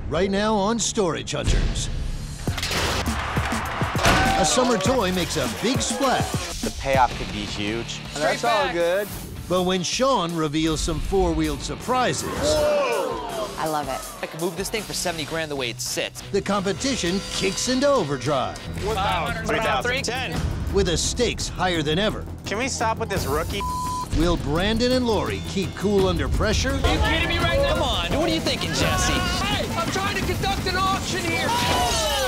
right now on Storage Hunters. A summer toy makes a big splash. The payoff could be huge. That's all good. But when Sean reveals some four-wheeled surprises, I love it. I could move this thing for 70 grand the way it sits. the competition kicks into overdrive 3,000. 10. with the stakes higher than ever. Can we stop with this rookie? Will Brandon and Lori keep cool under pressure? Are you kidding me right now? Come on, what are you thinking, Jesse? Hey, I'm trying to conduct an auction here.